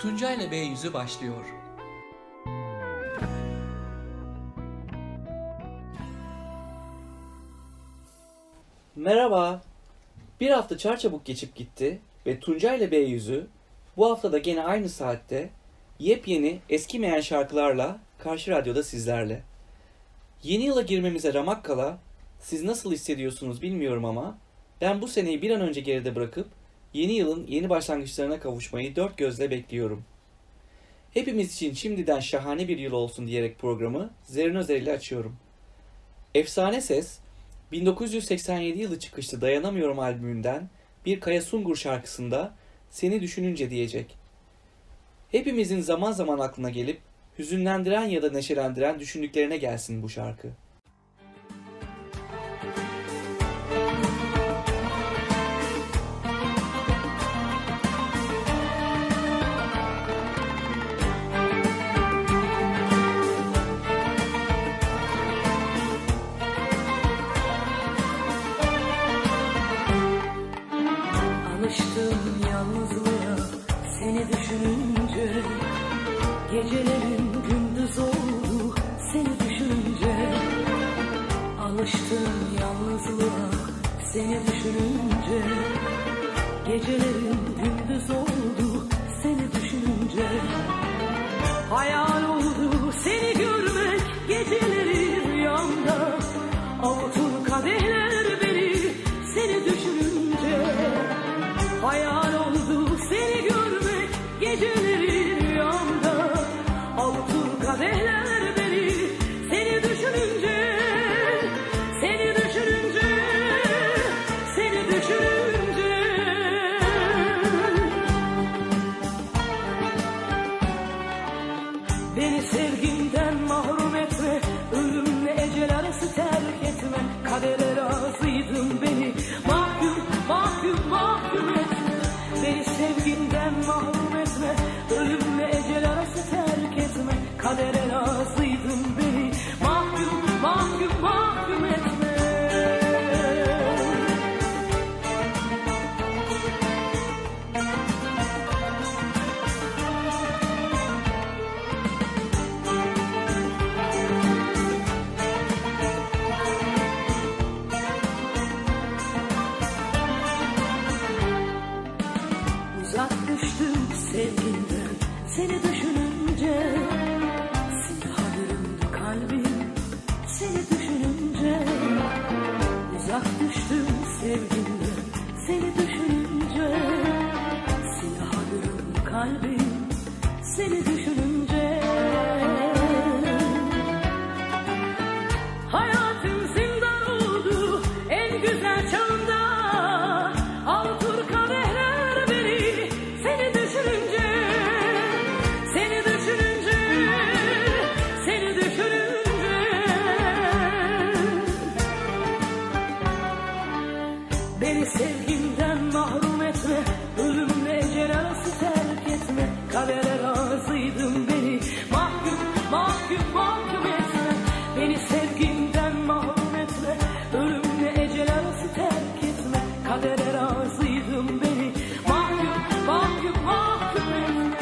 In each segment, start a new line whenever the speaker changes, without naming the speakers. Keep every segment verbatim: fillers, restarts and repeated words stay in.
Tuncay'la B yüzü başlıyor.
Merhaba. Bir hafta çarçabuk geçip gitti ve Tuncay'la B yüzü bu hafta da gene aynı saatte yepyeni eskimeyen şarkılarla Karşı Radyo'da sizlerle. Yeni yıla girmemize ramak kala siz nasıl hissediyorsunuz bilmiyorum ama ben bu seneyi bir an önce geride bırakıp yeni yılın yeni başlangıçlarına kavuşmayı dört gözle bekliyorum. Hepimiz için şimdiden şahane bir yıl olsun diyerek programı Zerrin Özer ile açıyorum. Efsane Ses, bin dokuz yüz seksen yedi yılı çıkışlı Dayanamıyorum albümünden bir Kaya Sungur şarkısında Seni Düşününce diyecek. Hepimizin zaman zaman aklına gelip hüzünlendiren ya da neşelendiren düşündüklerine gelsin bu şarkı.
Alıştım yalnızlığa seni düşününce, gecelerim gündüz oldu seni düşününce. Alıştım yalnızlığa seni düşününce, gecelerim gündüz oldu seni düşününce. Hayal oldu seni görmek geceleri rüyamda, avutur kadehler beni seni düşününce. Hayal oldu seni görmek geceleri rüyamda, avutur kadehler beni seni düşününce, seni düşününce, seni düşününce. Beni sevgimden mahrum etme, ölümle ecel arası terk etme. Kadere razıydım beni mahkum, mahkum, mahkum etme. Beni sevginden mahrum etme, ölümle ecel arası terk etme. Kadere razıydım beni mahkum, mahkum, mahkum etme. Uzak düştüm sevginden seni düşününce, silah büründü kalbim seni düşününce. Uzak düştüm sevginden seni düşününce, silah büründü kalbim seni düşününce. Hayatım zindan oldu en güzel çağında, avutur kadehler beni seni düşününce, seni düşününce, seni düşününce. Beni sevgimden mahrum etme, ölümle ecel arası terk etme. Kadere razıydım beni mahkum, mahkum, mahkum etme. Beni sevgimden mahrum etme, ölümle ecel arası terk etme. Kadere razıydım beni mahkum, mahkum, mahkum etme.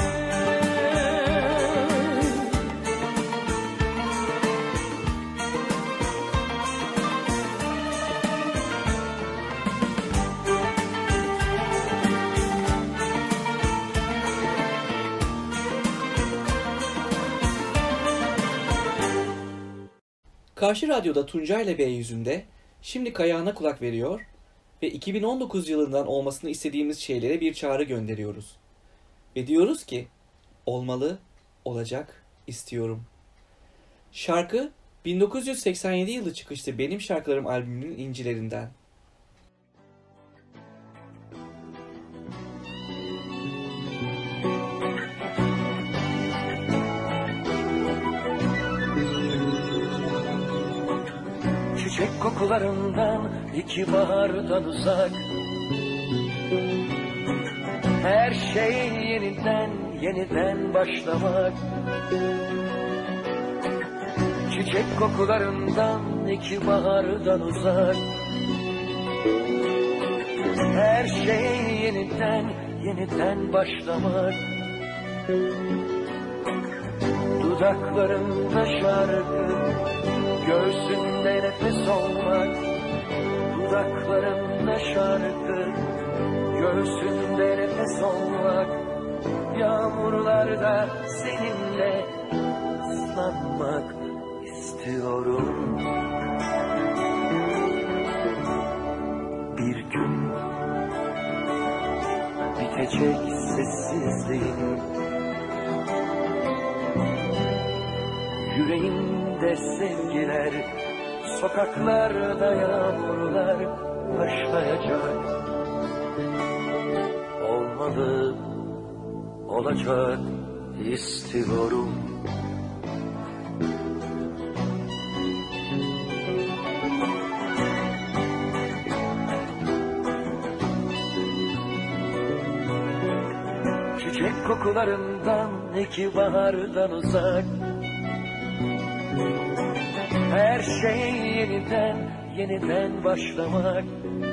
Karşı Radyo'da Tuncay'la B yüzünde şimdi Kayağına kulak veriyor ve iki bin on dokuz yılından olmasını istediğimiz şeylere bir çağrı gönderiyoruz. Ve diyoruz ki, olmalı, olacak, istiyorum. Şarkı bin dokuz yüz seksen yedi yılı çıkışlı Benim Şarkılarım albümünün incilerinden.
Çiçek kokularından, iki bahardan uzak. Her şey yeniden, yeniden başlamak. Çiçek kokularından, iki bahardan uzak. Her şey yeniden, yeniden başlamak. Dudaklarında şarkı, göğsünde nefes olmak. Dudaklarında şarkı, göğsünde nefes olmak. Yağmurlarda seninle ıslanmak istiyorum. Bir gün bitecek sessizliğin, yüreğimde sevgiler, sokaklarda yağmurlar başlayacak. Olmalı, olacak istiyorum. Çiçek kokularından, iki bahardan uzak. Her şey yeniden, yeniden başlamak.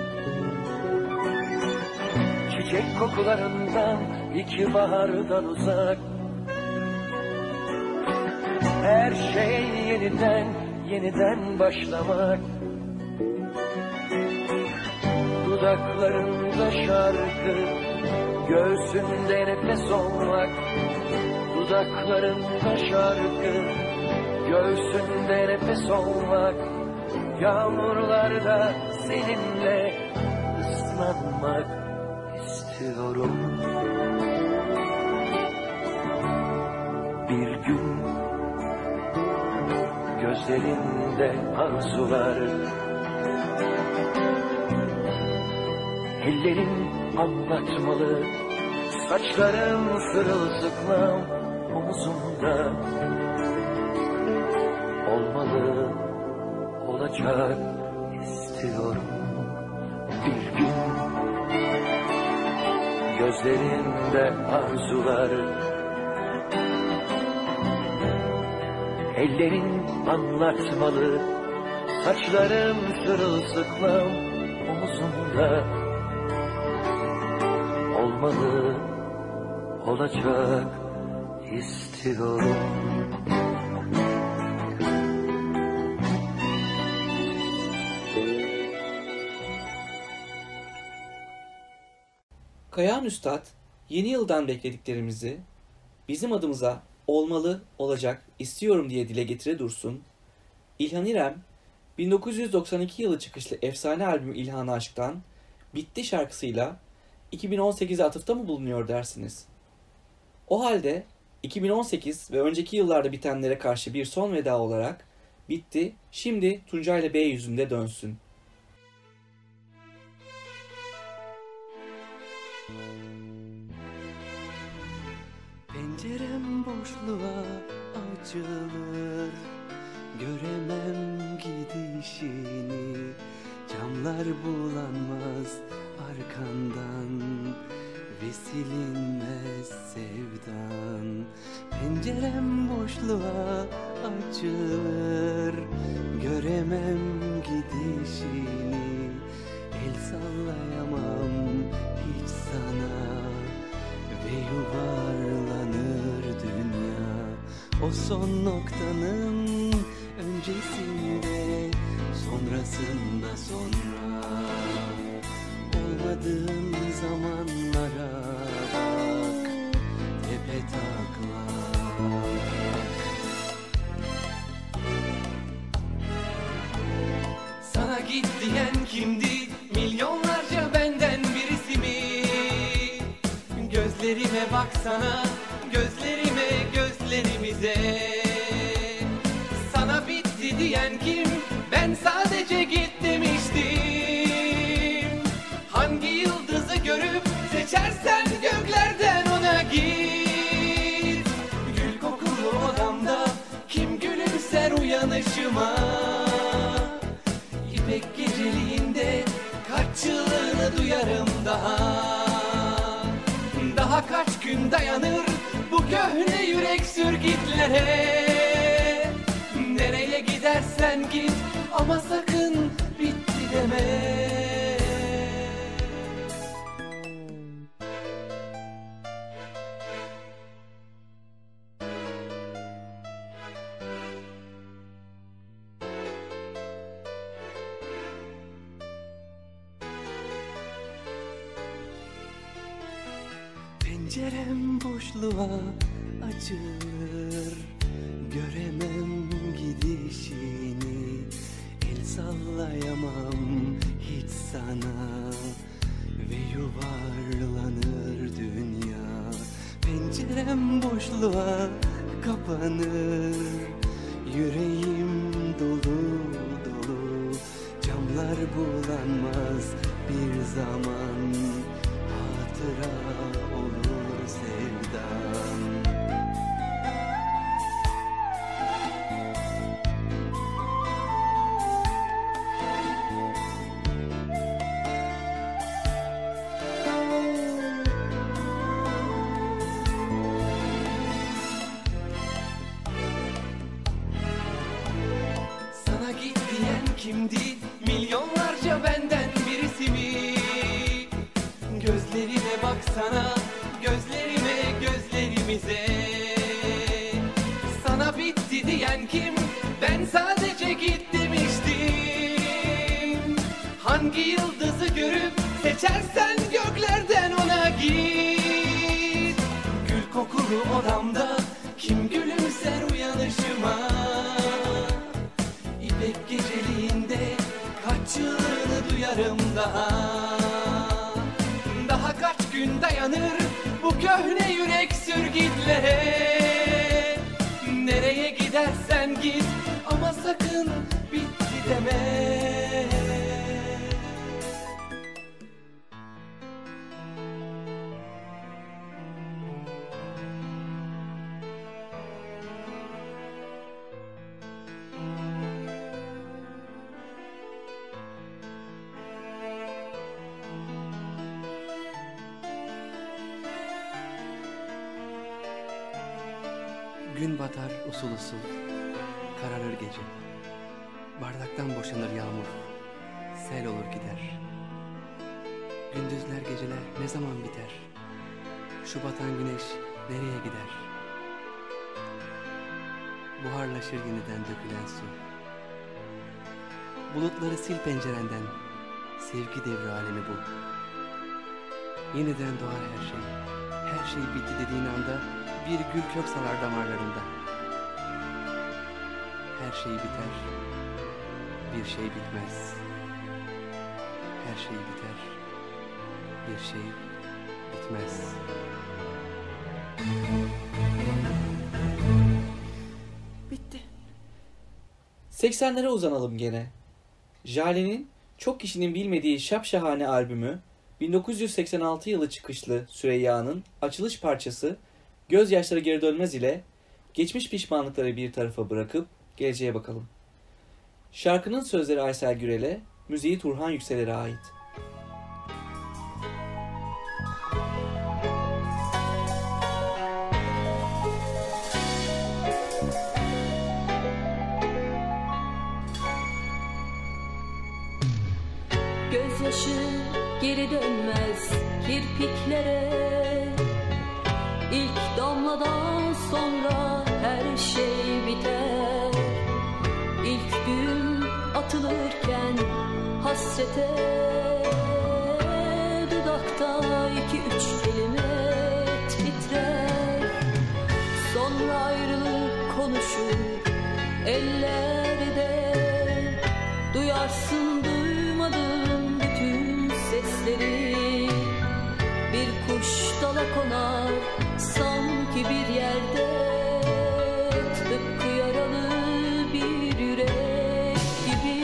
Çiçek kokularından, iki bahardan uzak. Her şey yeniden, yeniden başlamak. Dudaklarında şarkı, göğsünde nefes olmak. Dudaklarında şarkı, göğsünde nefes olmak. Yağmurlarda seninle ıslanmak istiyorum. Bir gün gözlerinde arzular, ellerin anlatmalı, saçlarım sırılsıklam omuzumda. Olmalı, olacak istiyorum. Bir gün gözlerinde arzular, ellerin anlatmalı, saçlarım sırılsıklam omuzumda. Olmalı, olacak istiyorum.
Kayahan Üstad, yeni yıldan beklediklerimizi bizim adımıza olmalı, olacak, istiyorum diye dile getire dursun. İlhan İrem, bin dokuz yüz doksan iki yılı çıkışlı efsane albüm İlhan Aşk'tan Bitti şarkısıyla iki bin on sekize atıfta mı bulunuyor dersiniz? O halde iki bin on sekiz ve önceki yıllarda bitenlere karşı bir son veda olarak Bitti, şimdi Tuncay'la B yüzünde dönsün.
Pencerem boşluğa açılır, göremem gidişini. Camlar bulanmaz arkandan ve silinmez sevdan. Pencerem boşluğa açılır, göremem gidişini. El sallayamam hiç sana ve yuvarlanır dünya. O son noktanın öncesinde, sonrasında sonra. Olmadığın zamanlara bak, tepe taklak.
Sana git diyen kimdi? Milyonlarca benden birisi mi? Gözlerime baksana, gözlerime, gözlerimize. Sana bitti diyen kim? Ben sadece git demiştim. Hangi yıldızı görüp seçersen göklerden ona git. Gül kokulu odamda kim gülümser uyanışıma? İpek geceliğinde kaç çığlığını duyarım daha. Daha kaç gün dayanır bu köhne yürek sürgitlere? Nereye gidersen git ama sakın bitti deme.
Pencerem boşluğa açılır, göremem gidişini, el sallayamam hiç sana ve yuvarlanır dünya. Pencerem boşluğa kapanır, yüreğim dolu dolu, camlar bulanmaz bir zaman, hatıra olur sevdan.
Sana git diyen kimdi? Milyonlarca benden birisi mi? Gözlerime baksana, gözlerime, gözlerimize. Sana bitti diyen kim? Ben sadece git demiştim. Hangi yıldızı görüp seçersen göklerden ona git. Gül kokulu odamda kim gülümser uyanışıma? İpek geceliğinde kaç yılını duyarım daha. Daha kaç gün dayanır bu köhne yürek sürgitlere? Nereye gidersen git ama sakın bitti deme.
Gün batar usul usul, kararır gece. Bardaktan boşanır yağmur, sel olur gider. Gündüzler geceler ne zaman biter? Şu batan güneş nereye gider? Buharlaşır yeniden dökülen su. Bulutları sil pencerenden, sevgi devri alemi bu. Yeniden doğar her şey, her şey bitti dediğin anda bir gül kök salar damarlarında. Her şey biter, bir şey bitmez. Her şey biter, bir şey bitmez.
Bitti.
seksenlere uzanalım gene. Jale'nin çok kişinin bilmediği şapşahane albümü bin dokuz yüz seksen altı yılı çıkışlı Süreyya'nın açılış parçası Gözyaşları Geri Dönmez ile geçmiş pişmanlıkları bir tarafa bırakıp geleceğe bakalım. Şarkının sözleri Aysel Gürel'e, müziği Turhan Yükseler'e ait.
Gözyaşı geri dönmez kirpiklere. İlk damladan sonra her şey biter. İlk gün atılırken hasrete, dudakta iki üç kelime titrer. Sonra ayrılık konuşur ellerde. Duyarsın duymadığın bütün sesleri. Bir kuş dala konar sanki bir yerde. Tıpkı yaralı bir yürek gibi.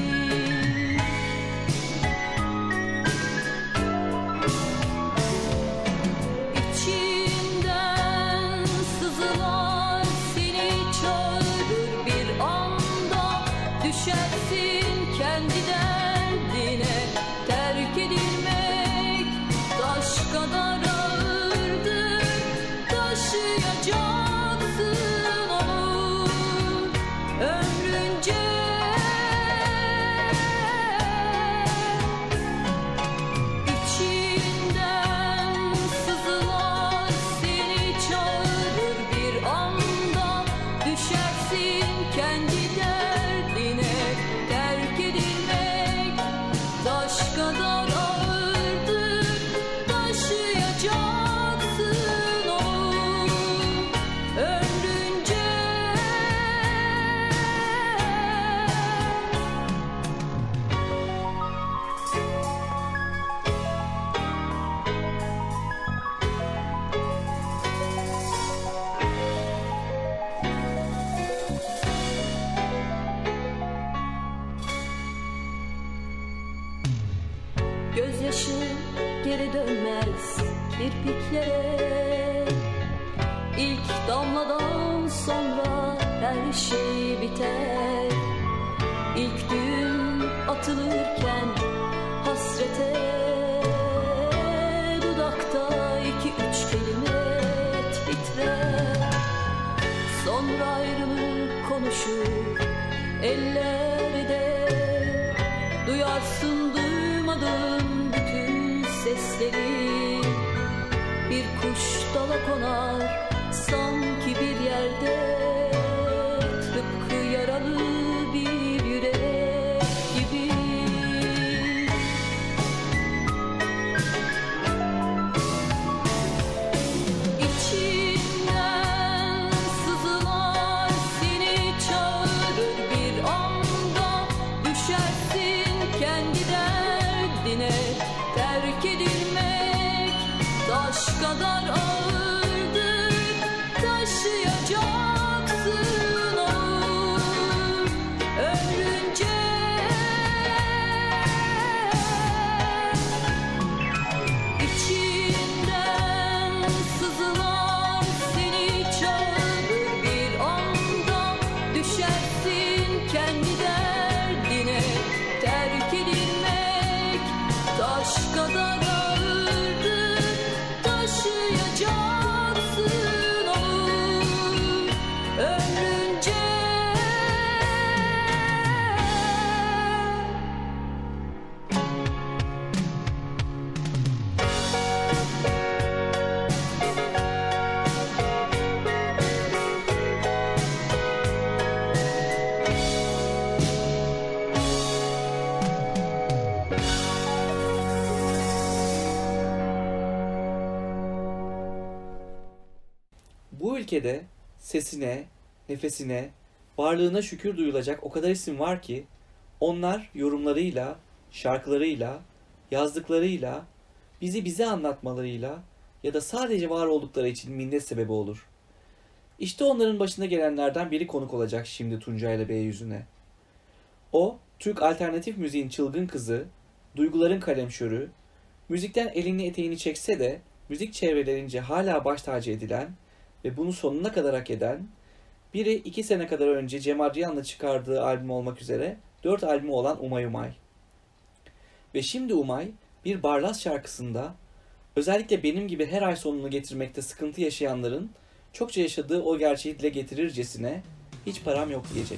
İçinden sızılar seni çağırır bir anda. Düşersin kendi derdine. Terk edilmek taş kadar ağırdır. Taşıyacaksın onu ömrünce. İçinden sızılar seni çağırır bir anda. Düşersin kendi derdine. Terk edilmek taş kadar ağırdır. Taşıyacaksın geri dönmez kirpiklere. İlk damladan sonra her şey biter. İlk düğüm atılırken hasrete, dudakta iki üç kelime titrer. Sonra ayrılık konuşur ellerde. Duyarsın duymadığın bütün sesleri. Bir kuş dala konar sanki bir yerde. Tıpkı yaralı bir yürek gibi. İçinden sızılar seni çağırır bir anda. Düşersin kendi derdine. Terk edilmek taş kadar ağırdır. Taşıyacaksın ağır ömrünce. İçinden sızılar seni çağırır bir anda. Düşersin kendi derdine. Terk edilmek taş kadar ağırdır. Taşıyacaksın ağır ömrünce.
Bu ülkede sesine, nefesine, varlığına şükür duyulacak o kadar isim var ki onlar yorumlarıyla, şarkılarıyla, yazdıklarıyla, bizi bize anlatmalarıyla ya da sadece var oldukları için minnet sebebi olur. İşte onların başına gelenlerden biri konuk olacak şimdi Tuncay'la Beyüzü'ne. O, Türk alternatif müziğin çılgın kızı, duyguların kalemşörü, müzikten elini eteğini çekse de müzik çevrelerince hala baş tacı edilen ve bunu sonuna kadar hak eden, biri iki sene kadar önce Cem Adrian'la çıkardığı albüm olmak üzere dört albümü olan Umay Umay. Ve şimdi Umay bir Barlas şarkısında özellikle benim gibi her ay sonunu getirmekte sıkıntı yaşayanların çokça yaşadığı o gerçeği dile getirircesine hiç param yok diyecek.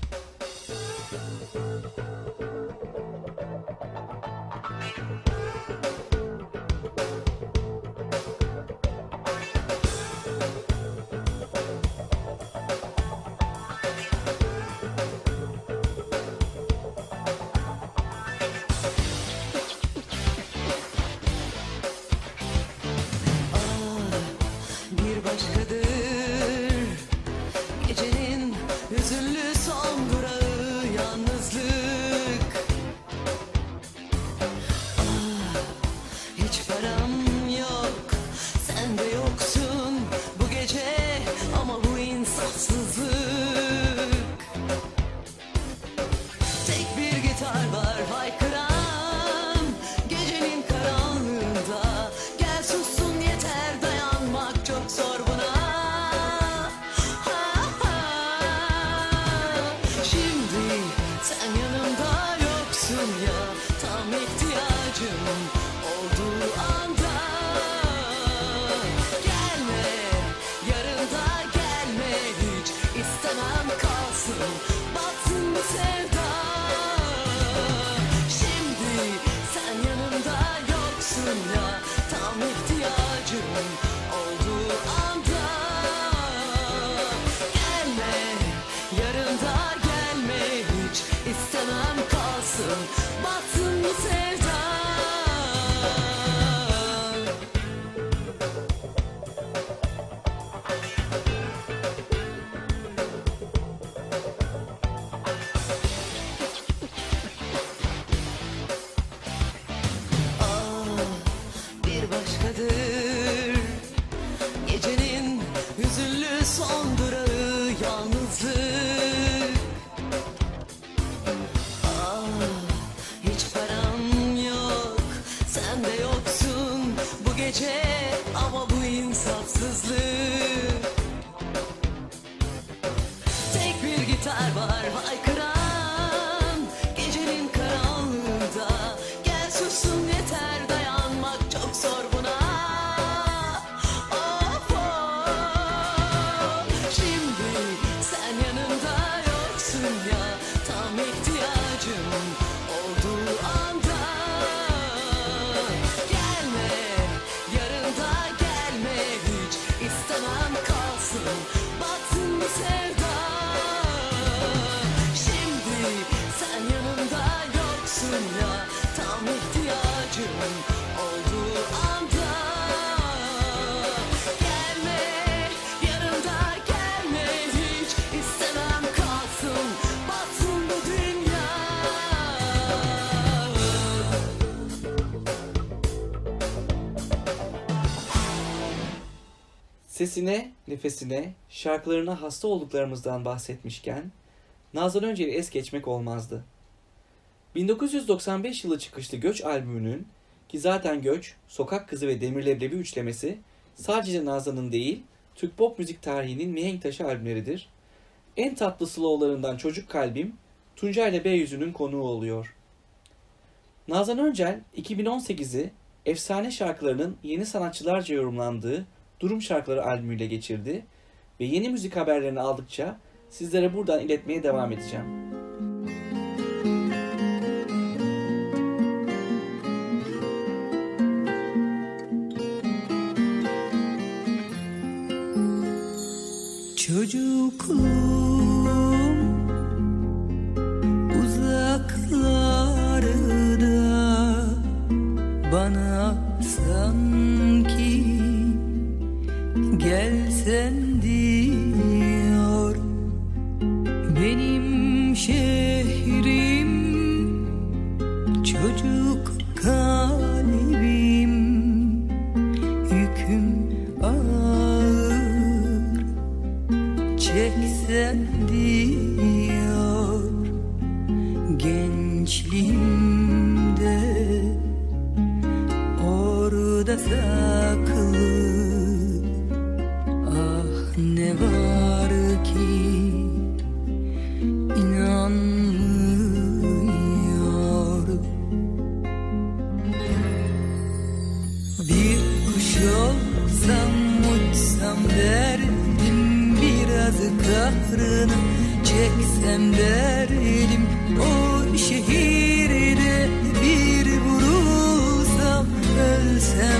Bir başkadır gecenin hüzünlü son durağı yalnızlık. Ah, hiç param yok, sen de yoksun bu gece ama bu insafsızlık. Tek bir gitar var haykıran gecenin karanlığında. Gel sussun yeter, dayanmak çok zor buna. Ha, ha. Şimdi sen yanımda yoksun ya, tam ihtiyacım olduğu anda. Gelme, yarın da gelme hiç, istemem kalsın, batsın bu sevda. Şimdi sen yanımda yoksun ya, tam ihtiyacım olduğu anda. Gelme, yarın da gelme hiç, istemem kalsın, batsın bu sevda. Ah, bir başkadır gecenin gece ama bu insafsızlık. Tek bir gitar var haykıran gecenin karanlığında. Gel sussun yeter, dayanmak çok zor buna. Of of. Şimdi sen yanımda yoksun ya, tam ihtiyacım olduğu anda. Gelme yarında, gelme hiç, istemem kalsın batsın bu sevda. Şimdi sen yanımda yoksun ya, tam ihtiyacım olduğu anda. Gelme yarında, gelme hiç, istemem kalsın batsın bu dünya.
Sesine, nefesine, şarkılarına hasta olduklarımızdan bahsetmişken Nazan Öncel'i es geçmek olmazdı. bin dokuz yüz doksan beş yılı çıkışlı Göç albümünün, ki zaten Göç, Sokak Kızı ve Demir Leblebi üçlemesi sadece Nazan'ın değil, Türk pop müzik tarihinin mihenk taşı albümleridir. En tatlı slowlarından Çocuk Kalbim, Tuncay ile Beyüzü'nün konuğu oluyor. Nazan Öncel, iki bin on sekizi efsane şarkılarının yeni sanatçılarca yorumlandığı Durum Şarkıları albümüyle geçirdi ve yeni müzik haberlerini aldıkça sizlere buradan iletmeye devam edeceğim.
Çocukluğum uzaklarda, bana sanki gelsen diyor. Benim şehrim, çocuk kalbim, yüküm ağır, çeksen diyor. Gençliğimde orada saklı, ah ne var ki inanmıyor. Bir kuş olsam uçsam derdim, biraz kahrını çeksem derdim. O şehirde bir vurulsam ölsem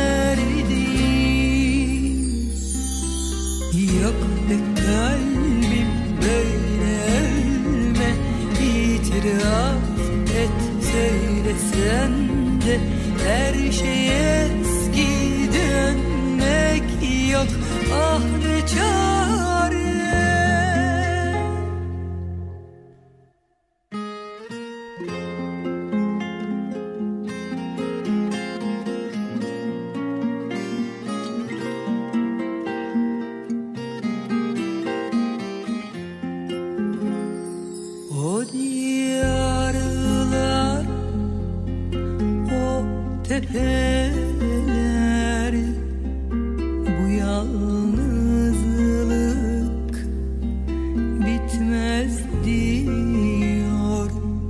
derdim. Yok be kalbim böyle ölme, itiraf et söylesen de her şeye eski dönmek yok. Ah ne çare. O diyarlar, o tepeler, bu yalnızlık bitmez diyor.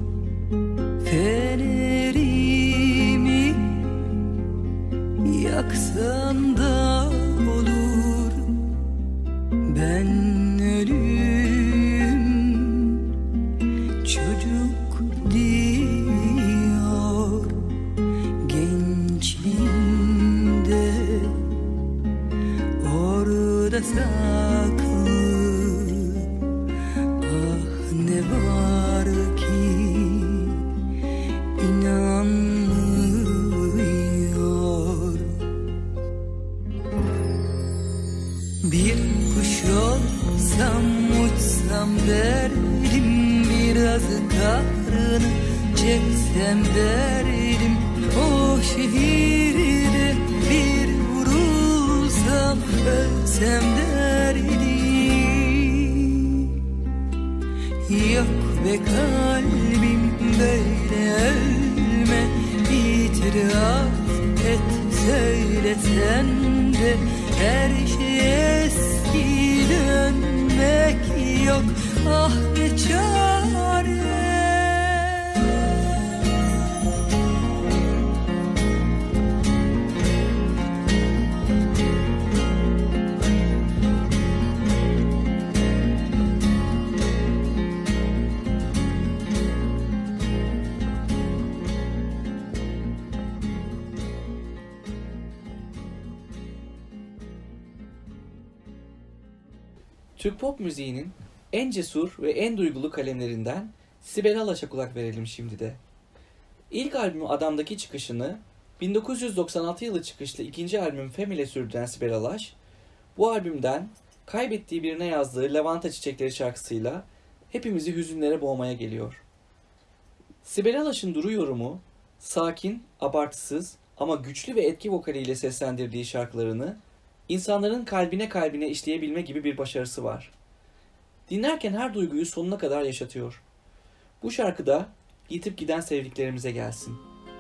Fenerimi yaksan da olur, ben ölüm çocuk diyor. Gençliğimde orada saklı, ah ne var ki inanmıyor. Bir kuş olsam uçsam derdim, biraz kahrını çeksem derdim. O şehirde bir vurulsam ölsem derdim. Yok be kalbim böyle ölme, itiraf et söylesen de her şey eski, dönmek yok. Ah ne çare.
Türk pop müziğinin en cesur ve en duygulu kalemlerinden Sibel Alaş'a kulak verelim şimdi de. İlk albümü Adam'daki çıkışını bin dokuz yüz doksan altı yılı çıkışlı ikinci albüm Fem ile sürdüren Sibel Alaş, bu albümden kaybettiği birine yazdığı Lavanta Çiçekleri şarkısıyla hepimizi hüzünlere boğmaya geliyor. Sibel Alaş'ın Duru yorumu, sakin, abartısız ama güçlü ve etki vokaliyle seslendirdiği şarkılarını insanların kalbine kalbine işleyebilme gibi bir başarısı var. Dinlerken her duyguyu sonuna kadar yaşatıyor. Bu şarkıda yitip giden sevdiklerimize gelsin.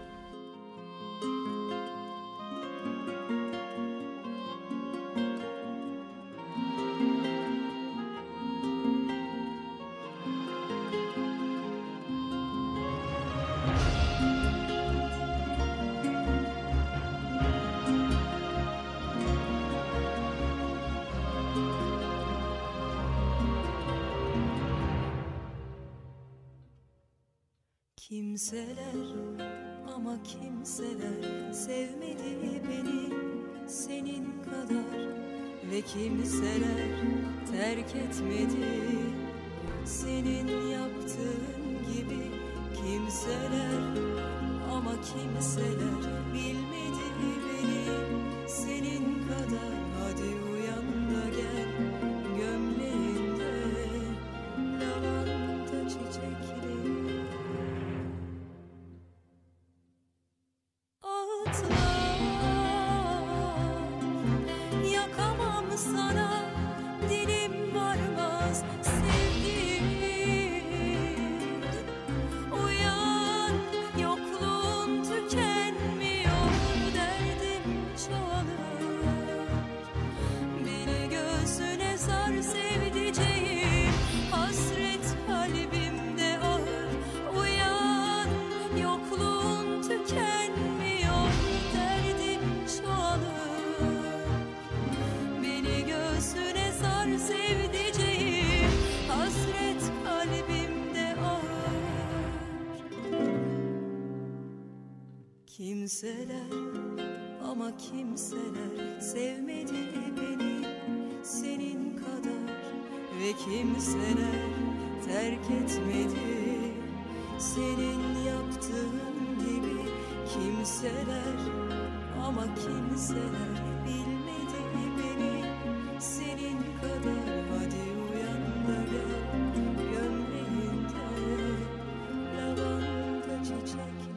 Kimseler ama kimseler sevmedi beni senin kadar ve kimseler terk etmedi senin yaptığın gibi. Kimseler ama kimseler bilmedi beni senin kadar. Hadi uyan da gel, gömleğinde lavanta çiçekleri. Sana dilim varmaz sevdiğim. Uyan, yokluğun tükenmiyor, derdim çoğalır. Beni göğsüne sar sevdiceğim, hasret kalbimde ağır. Uyan, yokluğun tükenmiyor, derdim çoğalır. Göğsüne sar sevdiceğim, hasret kalbimde ağır. Kimseler ama kimseler sevmedi beni senin kadar ve kimseler terk etmedi senin yaptığın gibi. Kimseler ama kimseler bilmedi beni senin kadar. Hadi uyan da gel, gömleğinde lavanta çiçekleri.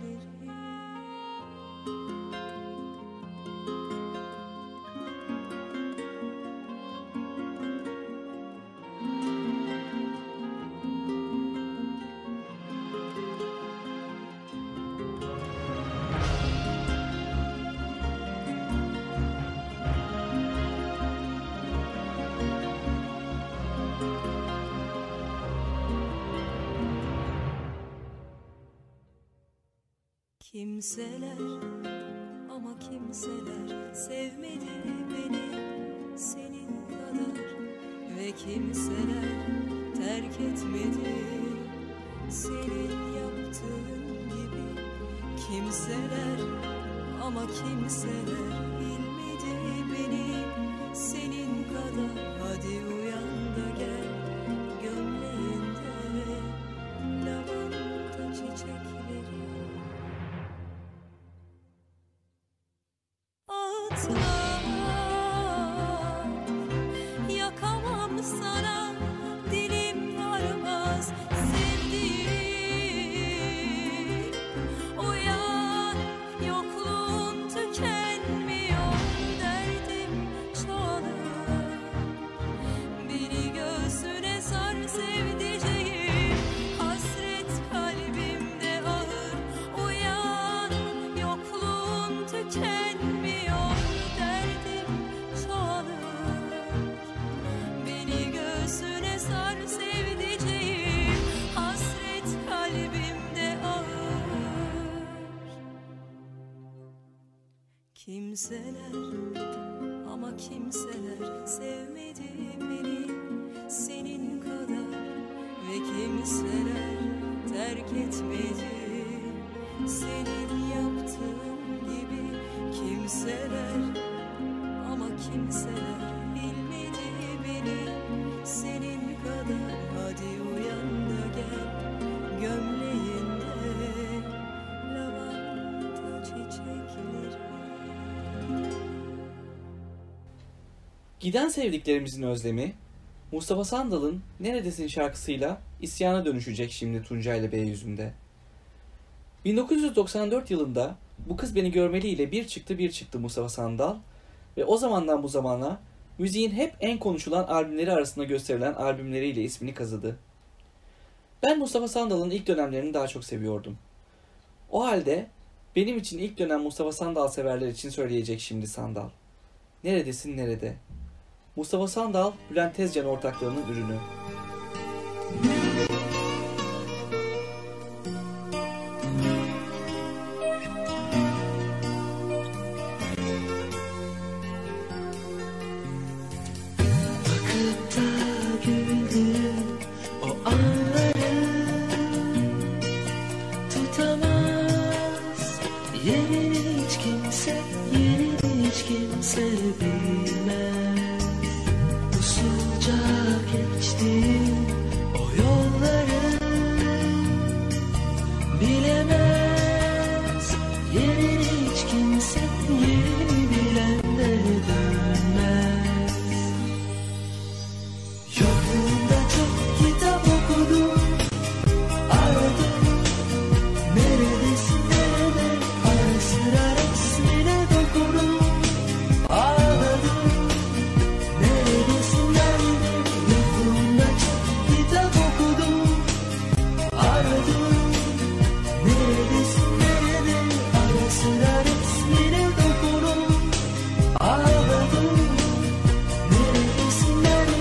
Kimseler ama kimseler sevmedi beni senin kadar ve kimseler terk etmedi senin yaptığın gibi. Kimseler ama kimseler bilmedi beni senin kadar. Hadi uyan da gel, gömleğinde lavanta çiçekleri. Yakamam sana dilim varmaz sevdiğim. Uyan, yokluğun tükenmiyor, derdim çoğalır. Beni göğsüne sar sevdiceğim, hasret kalbimde ağır. Uyan, yokluğun tükenmiyor. kimseler ama kimseler sevmedi beni senin kadar ve kimseler terk etmedi senin yaptığın gibi kimseler ama kimseler bilmedi beni senin kadar. Hadi uyan da gel gömleğinde lavanta çiçekleri.
Giden sevdiklerimizin özlemi, Mustafa Sandal'ın Neredesin şarkısıyla isyana dönüşecek şimdi Tuncay'la Beyüzü'nde. bin dokuz yüz doksan dört yılında Bu Kız Beni Görmeli ile bir çıktı bir çıktı Mustafa Sandal ve o zamandan bu zamana müziğin hep en konuşulan albümleri arasında gösterilen albümleriyle ismini kazıdı. Ben Mustafa Sandal'ın ilk dönemlerini daha çok seviyordum. O halde benim için ilk dönem Mustafa Sandal severler için söyleyecek şimdi Sandal. Neredesin nerede? Mustafa Sandal, Bülent Tezcan ortaklığının ürünü.
Bakıp da güldüm o anları tutamaz yerini hiç kimse, yerini hiç kimse bilmez. Usulca geçtim o yolları bilemez yerini hiç kimse, yerini bilen de dönmez. Yolunda çok kitap okudum, aradım neredesin nerede, ara sıra resmine dokunup ağladım. Neredesin nerede, yolunda çok kitap okudum, aradım neredesin nerede, ara sıra resmine dokunup ağladım. Neredesin nerede.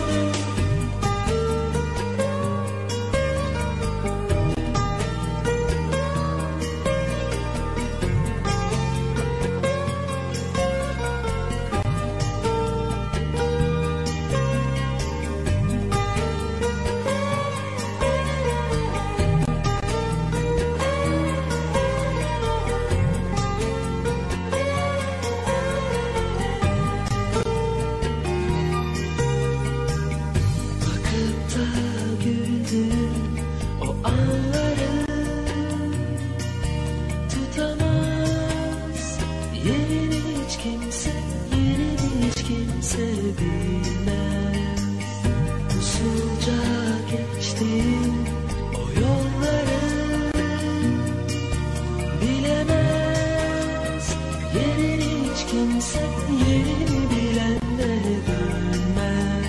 Bakıp da güldüm o anları tutamaz yerini hiç kimse, yerini hiç kimse bilmez. Usulca geçtim o yolları bilemez yerini hiç kimse, yerini bilen de dönmez.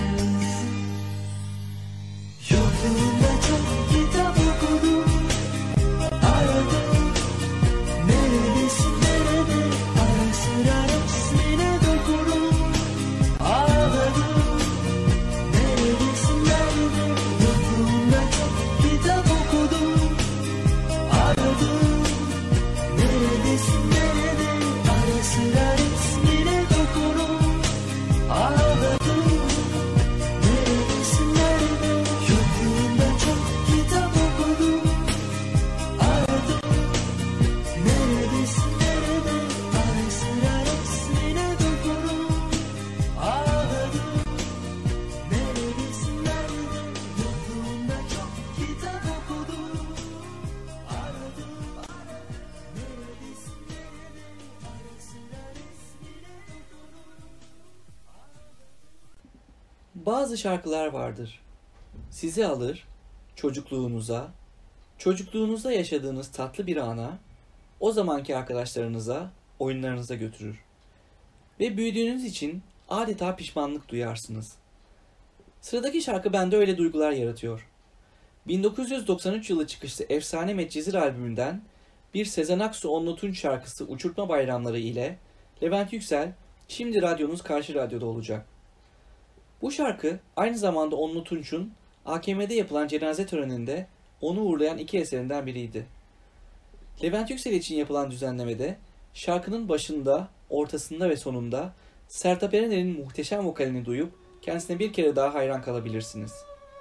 Yolunda çok kitap okudum, aradım neredesin nerede, ara sıra resmine dokunup ağladım. Neredesin nerede, yolunda çok kitap okudum, aradım neredesin nerede, ara sıra resmine dokunup ağladım. Neredesin nerede, yolunda çok kitap okudum, aradım neredesin nerede, ara sıra resmine dokunup ağladım. Neredesin nerede, yolunda çok kitap okudum, aradım neredesin nerede, ara sıra resmine dokunup.
Bazı şarkılar vardır. Sizi alır, çocukluğunuza, çocukluğunuzda yaşadığınız tatlı bir ana, o zamanki arkadaşlarınıza, oyunlarınıza götürür. Ve büyüdüğünüz için adeta pişmanlık duyarsınız. Sıradaki şarkı bende öyle duygular yaratıyor. bin dokuz yüz doksan üç yılı çıkışlı Efsane Medcezir albümünden bir Sezen Aksu Onlu Tunç şarkısı Uçurtma Bayramları ile Levent Yüksel şimdi radyonuz Karşı Radyo'da olacak. Bu şarkı aynı zamanda Onlu Tunç'un A K M'de yapılan cenaze töreninde onu uğurlayan iki eserinden biriydi. Levent Yüksel için yapılan düzenlemede şarkının başında ortasında ve sonunda Sertab Erener'in muhteşem vokalini duyup kendisine bir kere daha hayran kalabilirsiniz.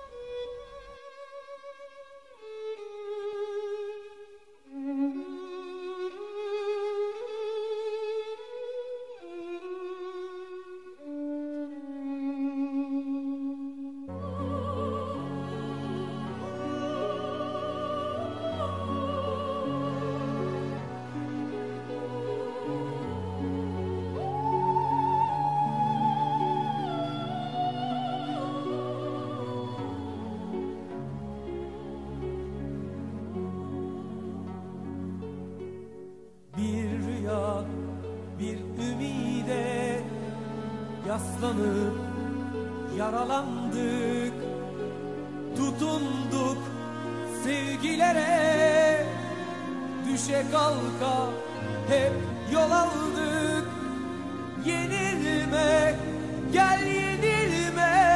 Yaslanıp yaralandık, tutunduk sevgilere, düşe kalka hep yol aldık. Yenilme, gel yenilme,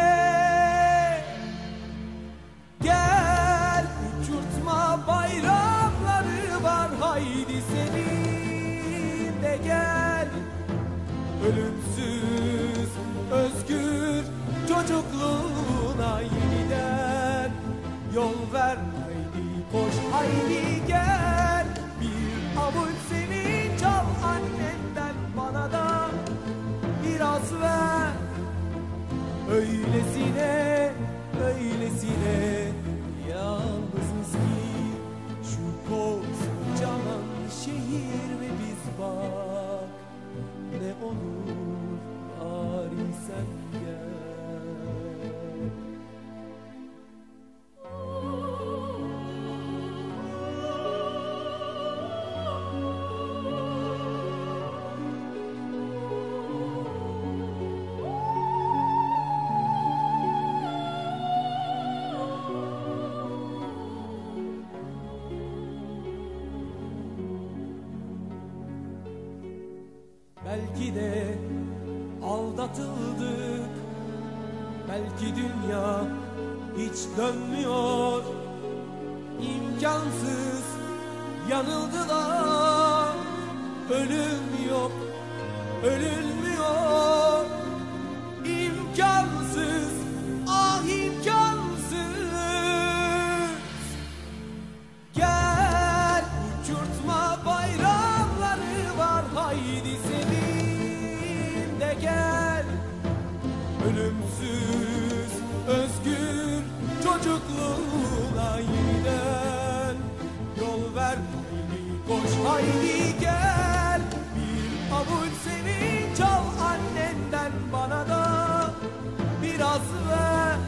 gel uçurtma bayrakları var, haydi senin de gel. Ölümsüz, özgür çocukluğuna yeniden yol ver, haydi koş, haydi gel. Bir avuç sevinç al annenden, bana da biraz ver. Öylesine, öylesine yalnızız ki şu kocaman şehir ve biz bak. Ne olur bari sen gel. Belki de aldatıldık, belki dünya hiç dönmüyor. İmkansız yanıldılar, ölüm yok, ölünmüyor. İmkansız, ah imkansız. Gel uçurtma bayrakları var, haydi senin de gel. Ölümsüz, özgür çocukluğuna yeniden yol ver, haydi koş, haydi gel. Bir avuç sevinç al annenden, bana da biraz ver.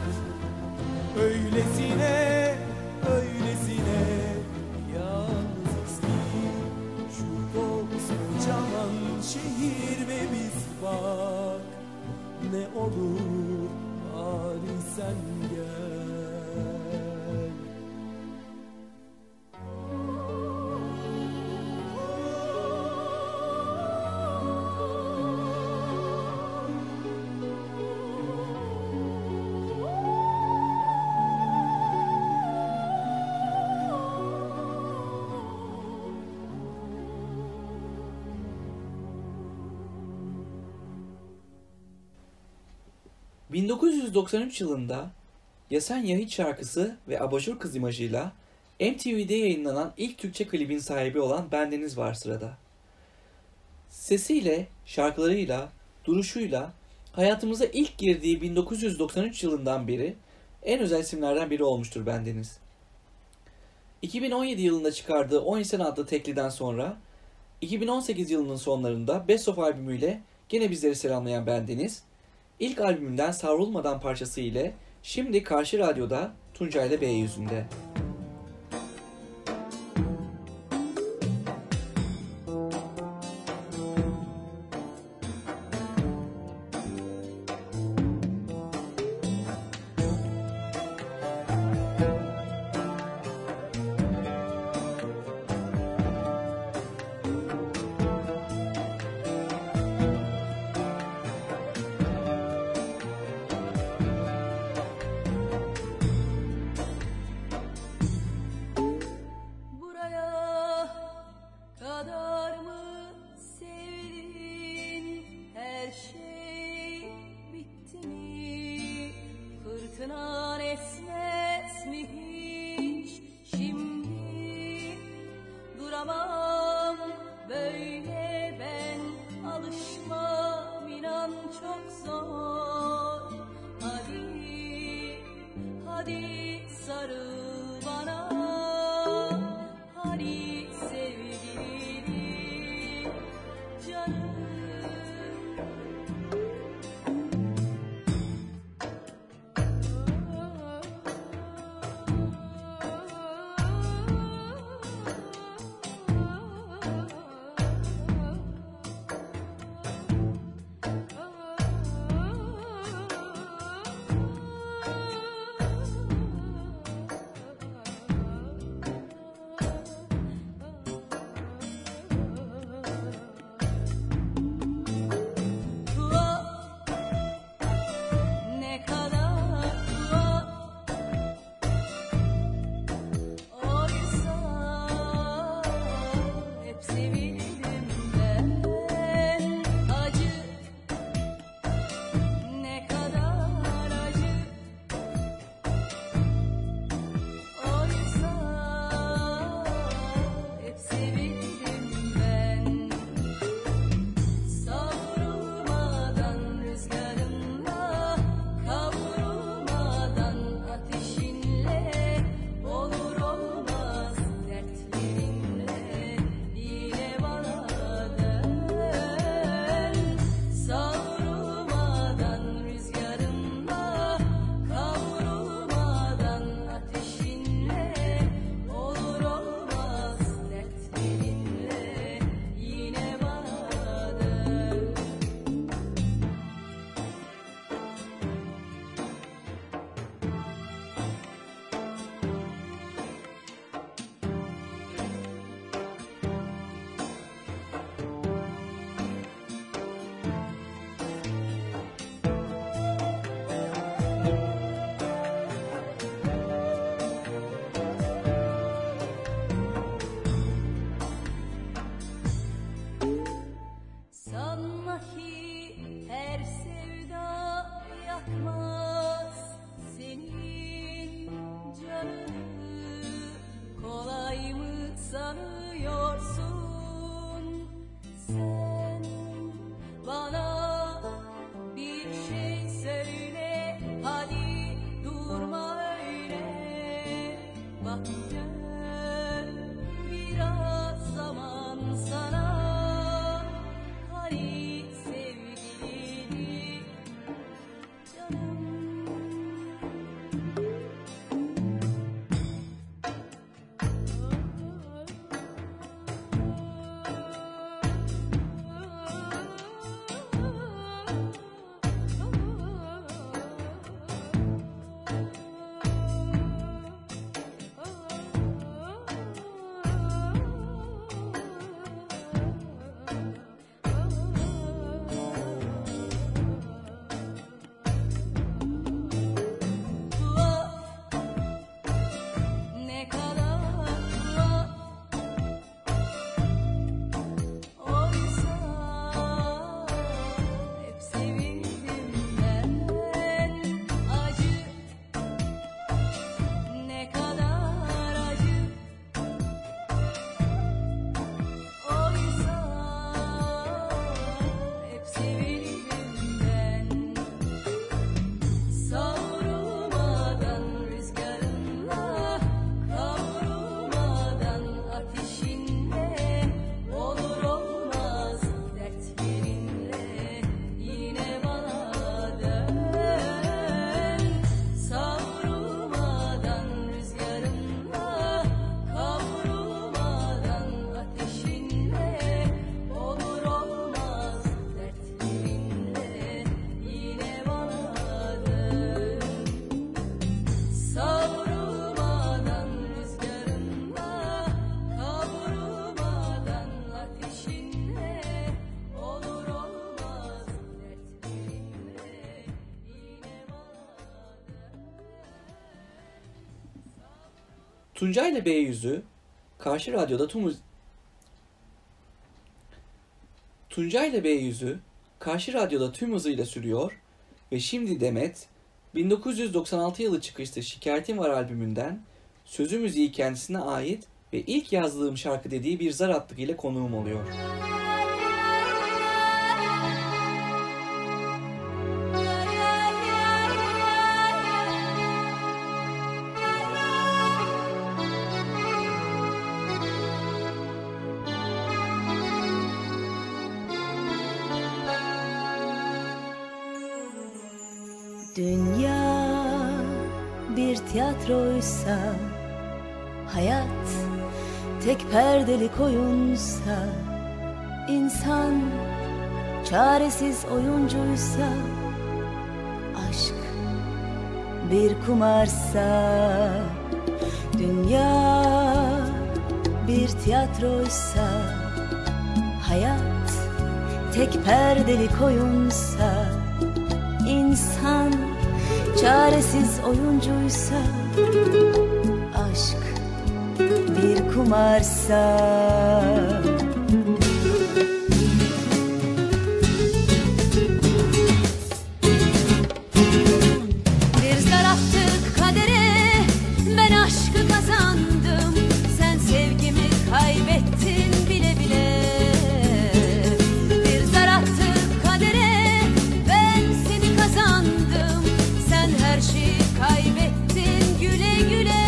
Öylesine, öylesine yalnızız ki şu kocaman şehir ve biz bak. Ne olur bari sen gel.
bin dokuz yüz doksan üç yılında Ya Sen Ya Hiç şarkısı ve abajur kız imajıyla M T V'de yayınlanan ilk Türkçe klibin sahibi olan Bendeniz var sırada. Sesiyle, şarkılarıyla, duruşuyla hayatımıza ilk girdiği bin dokuz yüz doksan üç yılından beri en özel isimlerden biri olmuştur Bendeniz. iki bin on yedi yılında çıkardığı On Sen adlı tekliden sonra iki bin on sekiz yılının sonlarında Best of albümüyle gene bizleri selamlayan Bendeniz, İlk albümünden Savrulmadan parçası ile şimdi Karşı Radyo'da Tuncay'la B'yüzünde.
hadi sarıl bana, hadi sevgilim canım. Ne kadar oysa hep sevildim ben, acı ne kadar acı oysa hep sevildim ben. Savrulmadan rüzgarınla, kavrulmadan ateşinle, olur olmaz dertlerinle yine bana dön. Savrulmadan rüzgarınla, kavrulmadan ateşinle, olur olmaz dertlerinle yine bana dön. Sanma ki her sevda yakmaz senin canını, kolay mı sanıyorsun sen? Bana bir şey söyle, hadi durma öyle, bak gör biraz zaman sana. Hadi sevgilim canım. Ne kadar oysa hep sevildim ben, acı ne kadar acı oysa hep sevildim ben. Savrulmadan rüzgarınla, kavrulmadan ateşinle, olur olmaz dertlerinle yine bana dön. Savrulmadan rüzgarınla, kavrulmadan ateşinle, olur olmaz dertlerinle yine bana dön. Savrulmadan rüzgarınla, kavrulmadan ateşinle, olur olmaz dertlerinle yine bana dön.
Tuncay ile Beyüzü Karşı Radyo'da tüm Tuncay ile Beyüzü Karşı Radyo'da tüm hızıyla sürüyor ve şimdi Demet bin dokuz yüz doksan altı yılı çıkışlı Şikayetim Var albümünden sözü müziği kendisine ait ve ilk yazdığım şarkı dediği bir zar atlık ile konuğum oluyor.
Dünya bir tiyatroysa, hayat tek perdelik oyunsa, insan çaresiz oyuncuysa, aşk bir kumarsa. Dünya bir tiyatroysa, hayat tek perdelik oyunsa, insan çaresiz oyuncuysa, aşk bir kumarsa.
Bir zar attık kadere, ben aşkı kazandım, sen sevgimi kaybettin bile bile. Bir zar attık kadere, ben seni kazandım, sen her şeyi kaybettin güle güle.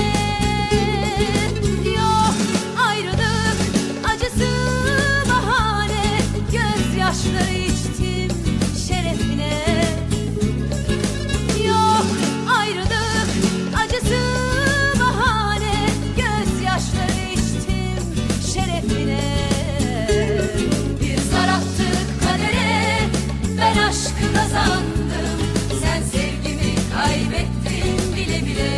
Yok ayrılık acısı bahane, gözyaşları içtim şerefine. Yok ayrılık acısı bahane, gözyaşları içtim şerefine. Bir zar attık kadere, ben aşkı kazandım, sen sevgimi kaybettin bile bile.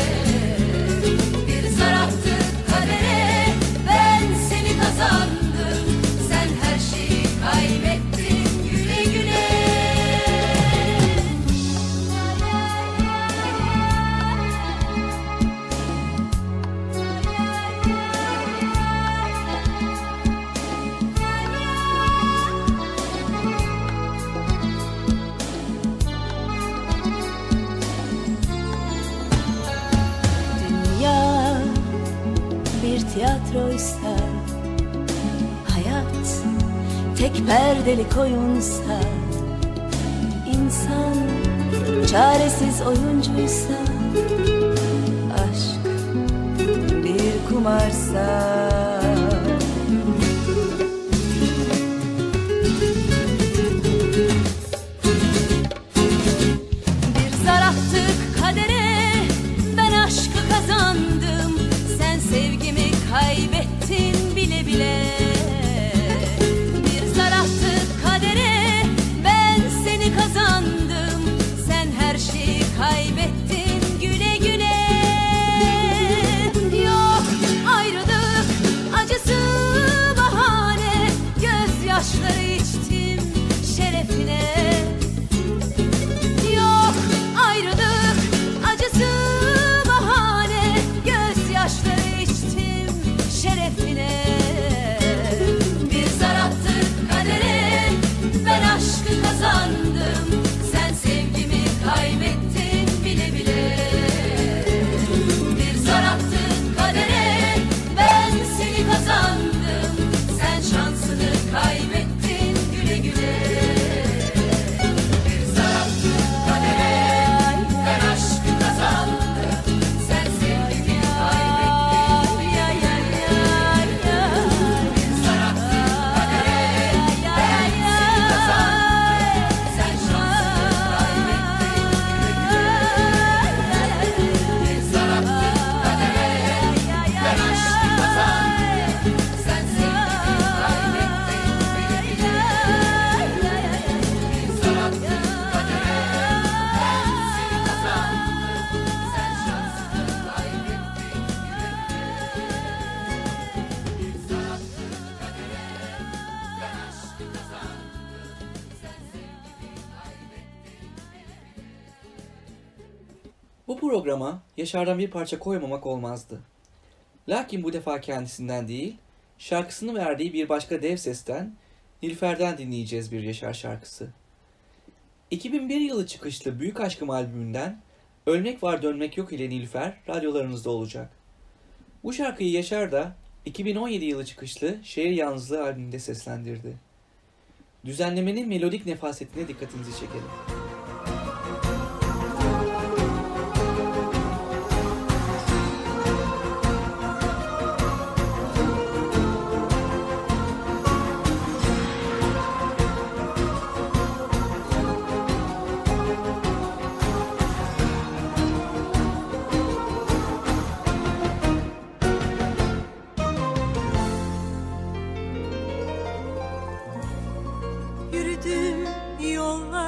Bir zar attık kadere, ben seni kazandım, sen her şeyi kaybettin güle güle.
Dünya bir tiyatroysa, hayat tek perdelik oyunsa, insan çaresiz oyuncuysa, aşk bir kumarsa.
Bir zar attık kadere, ben aşkı kazandım, sen sevgimi kaybettin bile bile. Bir zar attık kadere, ben seni kazandım, sen her şeyi kaybettin güle güle. Yok ayrılık acısı bahane, gözyaşları içtim şerefine. Yok ayrılık acısı bahane, gözyaşları içtim şerefine. Bir zar attık kadere, ben aşkı kazandım, sen sevgimi kaybettin bile bile. Bir zar attık kadere, ben seni kazandım, sen şansını kaybettin güle güle. Bir zar attık kadere, ben aşkı kazandım, sen sevgimi kaybettin bile bile. Bir zar attık kadere, ben seni kazandım, sen şansını kaybettin güle güle. Bir zar attık kadere, ben aşkı kazandım, sen sevgimi kaybettin bile bile. Bir zar attık kadere, ben seni kazandım, sen şansını kaybettin güle güle. Bir zar attık kadere, ben aşkı kazandım, sen sevgimi kaybettin.
Bu programa Yaşar'dan bir parça koymamak olmazdı. Lakin bu defa kendisinden değil, şarkısını verdiği bir başka dev sesten, Nilüfer'den dinleyeceğiz bir Yaşar şarkısı. iki bin bir yılı çıkışlı Büyük Aşkım albümünden Ölmek Var Dönmek Yok ile Nilüfer radyolarınızda olacak. Bu şarkıyı Yaşar da iki bin on yedi yılı çıkışlı Şehir Yalnızlığı albümünde seslendirdi. Düzenlemenin melodik nefasetine dikkatinizi çekelim.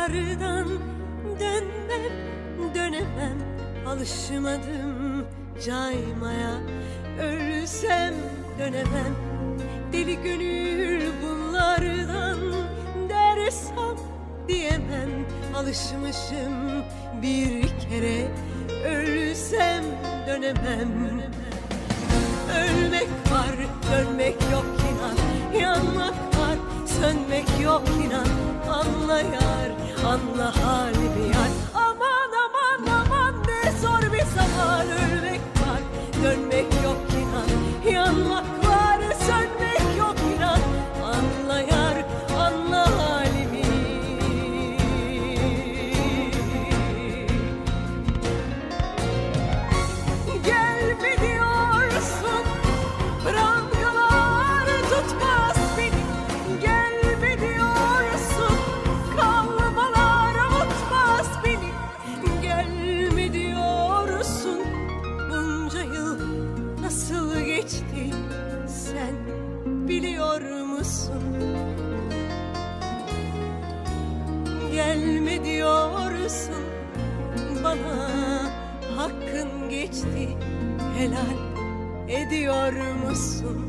yollardan dönmem, dönemem. Alışmadım caymaya, ölsem dönemem. Deli gönül bunlardan dersem diyemem. Alışmışım bir kere, ölsem dönemem. Ölmek var, dönmek yok inan. Yanmak var, sönmek yok inan. Anla yar, anla halimi yar. Aman aman aman ne zor bir zaman. Ölmek var, dönmek yok inan. Yanmak var, sönmek yok inan. Anla yar, anla halimi. Gelme diyorsun, prangalar tutmaz beni. Gelme diyorsun, kalmalar avutmaz beni. Gelme diyorsun, bunca yıl nasıl geçti sen biliyor musun? Gelme diyorsun, bana hakkın geçti, helal ediyor musun?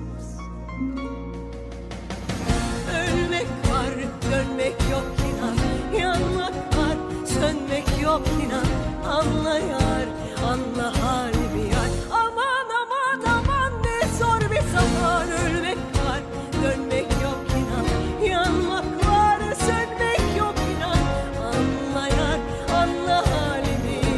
Ölmek var, dönmek yok inan. Yanmak var, sönmek yok inan. Anla yar, anla halimi yar. Aman aman aman ne zor bir zaman. Ölmek var, dönmek yok inan. Yanmak var, sönmek yok inan. Anla yar, anla halimi.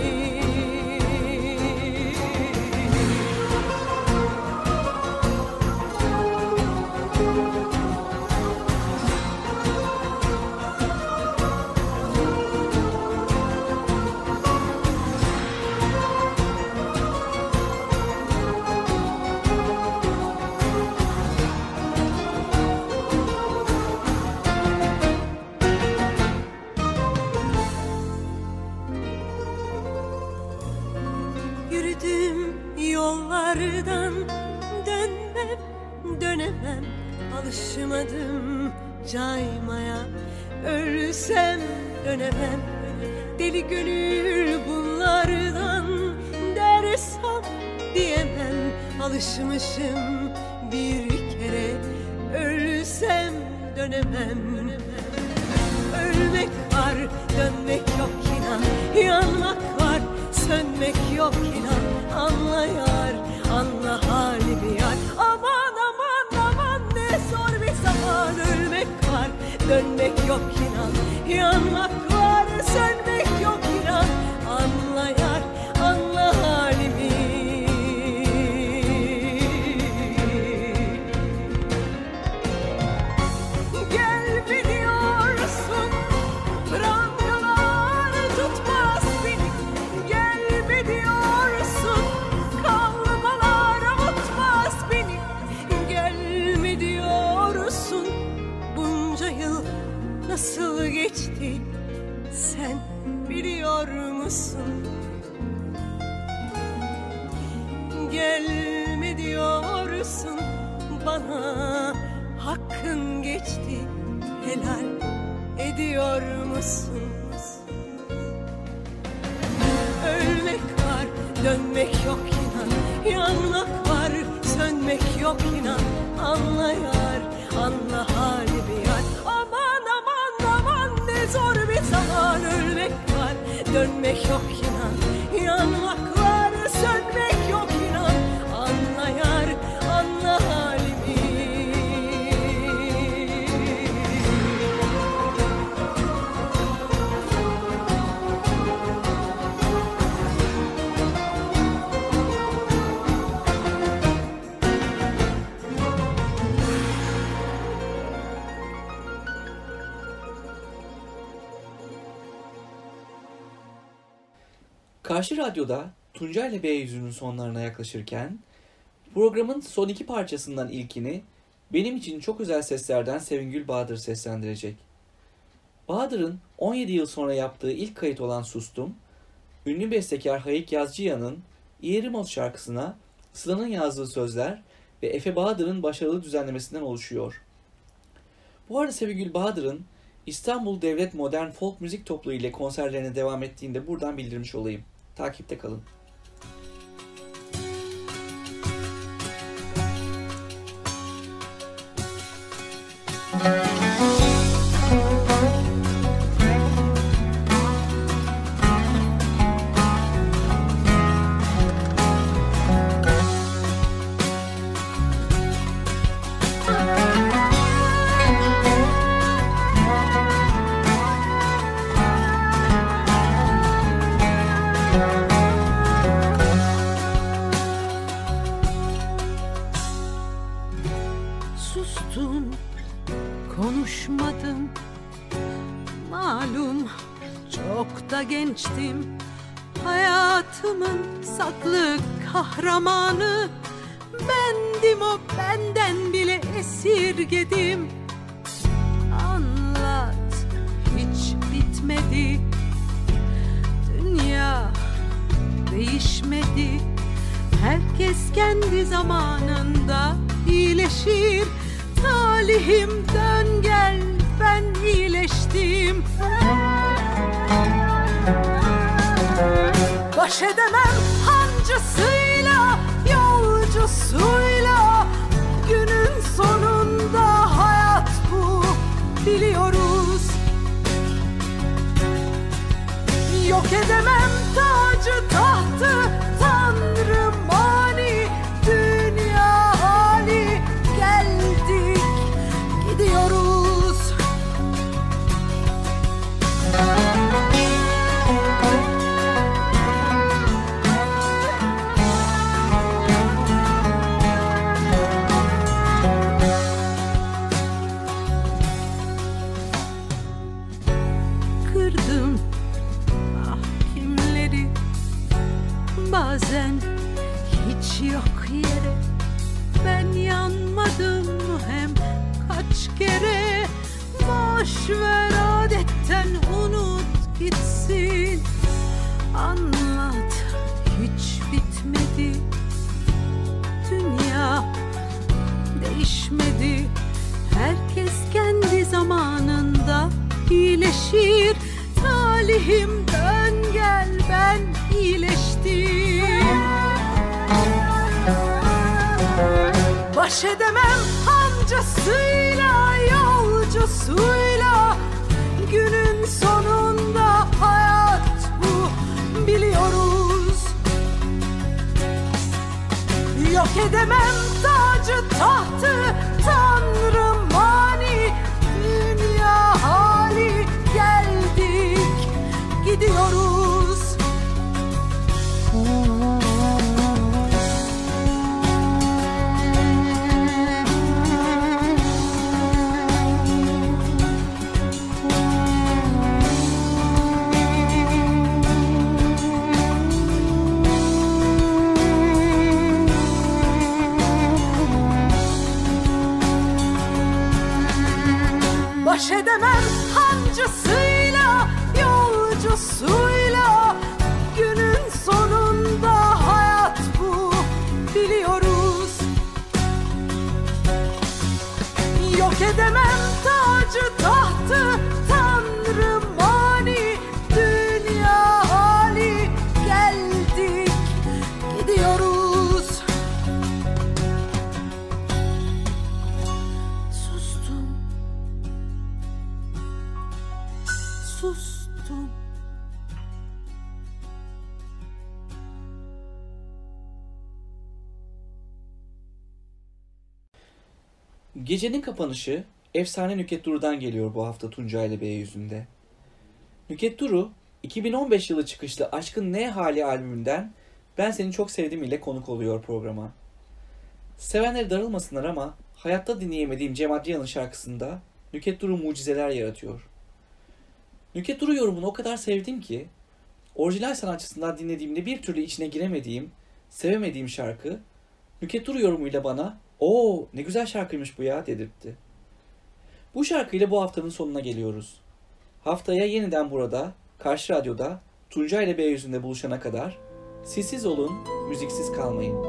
Yürüdüm yollardan dönmem, dönemem. Alışmadım caymaya, ölsem dönemem. Deli gönül bunlardan dersem diyemem. Alışmışım bir kere, ölsem dönemem. Ölmek var, dönmek yok inan. Yanmak var, sönmek yok inan. Anla yar, anla halimi yar. Aman aman aman ne zor bir zaman. Ölmek var, dönmek yok inan. Yanmak var, sönmek yok inan. Anla yar, anla halimi. Gelme diyorsun, prangalar tutmaz beni. Gelme diyorsun, kalmalar avutmaz beni. Gelme diyorsun, bunca yıl nasıl geçti sen biliyor musun? Gelme diyorsun, bana hakkın geçti, helal ediyor musun? Ölmek var, dönmek yok inan. Yanmak var, sönmek yok inan. Anla yar, anla halimi yar. Aman aman aman ne zor bir zaman. Ölmek var, dönmek yok inan. Yanmak var, sönmek yok inan. Anla yar, anla halimi.
Karşı Radyo'da Tuncay ile Beyüzü'nün sonlarına yaklaşırken programın son iki parçasından ilkini benim için çok özel seslerden Sevingül Bahadır seslendirecek. Bahadır'ın on yedi yıl sonra yaptığı ilk kayıt olan Sustum, ünlü bestekar Hayik Yazcıyan'ın İyerimot şarkısına Sıla'nın yazdığı sözler ve Efe Bahadır'ın başarılı düzenlemesinden oluşuyor. Bu arada Sevingül Bahadır'ın İstanbul Devlet Modern Folk Müzik Topluluğu ile konserlerine devam ettiğinde buradan bildirmiş olayım. Takipte kalın.
Sustum, konuşmadım. Malum çok da gençtim. Hayatımın saklı kahramanı bendim, o benden bile esirgedim. Anlat, hiç bitmedi. Dünya değişmedi. Herkes kendi zamanında iyileşir. Talihim dön gel, ben iyileştim. Baş edemem hancısıyla, yolcusuyla. Günün sonunda hayat bu, biliyoruz. Yok edemem tacı tahtı, tanrı mani, dünya hali. Geldik, gidiyoruz. Kırdım ah kimleri, bazen hiç yok yere. Ben yanmadım mı hem kaç kere? Boş ver adetten, unut gitsin. Anlat, hiç bitmedi. Dünya değişmedi. Herkes kendi zamanında iyileşir. Talihim dön gel, ben iyileştim. Baş edemem hancısıyla, yolcusuyla. Günün sonunda hayat bu, biliyoruz. Yok edemem tacı tahtı, tanrı mani, dünya hali. Geldik, gidiyoruz. Baş edemem hancısıyla, yolcusuyla. Günün sonunda hayat bu, biliyoruz. Yok edemem tacı tahtı, tanrı mani, dünya hali. Geldik, gidiyoruz. Sustum, sustum.
Gecenin kapanışı efsane Nükhet Duru'dan geliyor bu hafta Tuncay'la Beyüzü'nde. Nükhet Duru, iki bin on beş yılı çıkışlı Aşkın Ne Hali albümünden Ben Seni Çok Sevdim ile konuk oluyor programa. Sevenleri darılmasınlar ama hayatta dinleyemediğim Cem Adrian'ın şarkısında Nükhet Duru mucizeler yaratıyor. Nükhet Duru yorumunu o kadar sevdim ki, orijinal sanatçısından dinlediğimde bir türlü içine giremediğim, sevemediğim şarkı, Nükhet Duru yorumuyla bana "Oo, ne güzel şarkıymış bu ya" dedirtti. Bu şarkıyla bu haftanın sonuna geliyoruz. Haftaya yeniden burada, Karşı Radyo'da, Tuncay ile Beyüzü'nde buluşana kadar sizsiz olun, müziksiz kalmayın.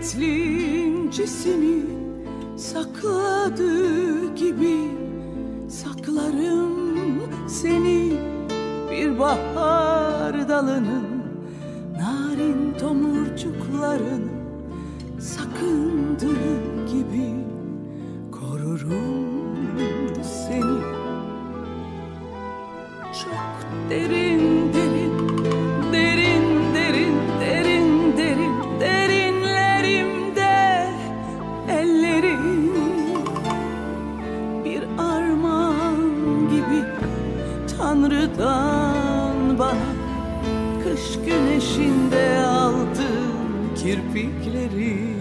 hasretli incisini sakladığı gibi saklarım seni bir bahar dalının narin tomurcuklarını sakındığı gibi korurum seni. Çok derin derin derin derin derin derin derinlerimde ellerin bir armağan gibi Tanrı'dan bana kış güneşinde aldığım kirpikleri.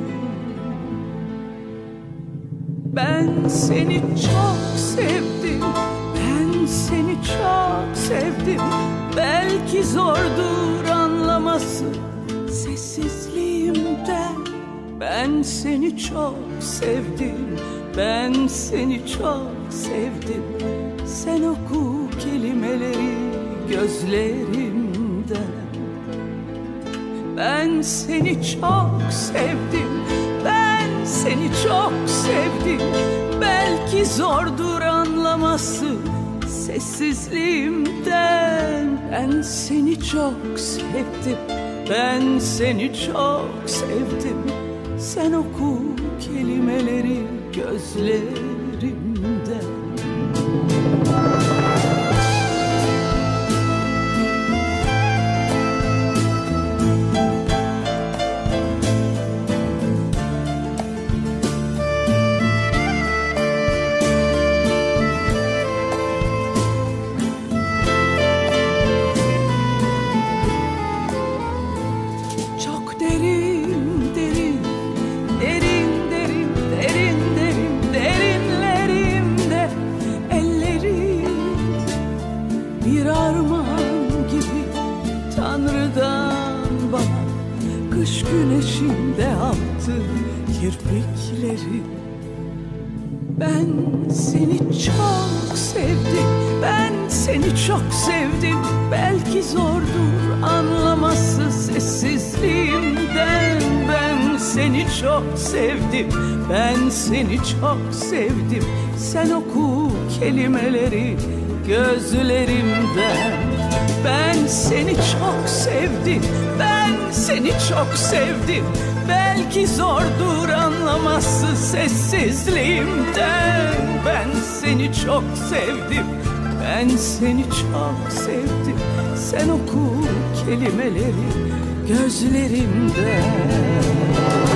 Ben seni çok sevdim, ben seni çok sevdim. Belki zordur anlaması sessizliğimden. Ben seni çok sevdim, ben seni çok sevdim. Sen oku kelimeleri gözlerimden. Ben seni çok sevdim, ben seni çok sevdim. Belki zordur anlaması sessizliğimden. Ben seni çok sevdim, ben seni çok sevdim. Sen oku kelimeleri gözlerimden. Güneşinde attı kirpikleri. Ben seni çok sevdim, ben seni çok sevdim. Belki zordur anlaması sessizliğimden. Ben seni çok sevdim, ben seni çok sevdim. Sen oku kelimeleri gözlerimden. Ben seni çok sevdim, ben seni çok sevdim. Belki zordur anlaması sessizliğimden. Ben seni çok sevdim, ben seni çok sevdim. Sen oku kelimeleri gözlerimden.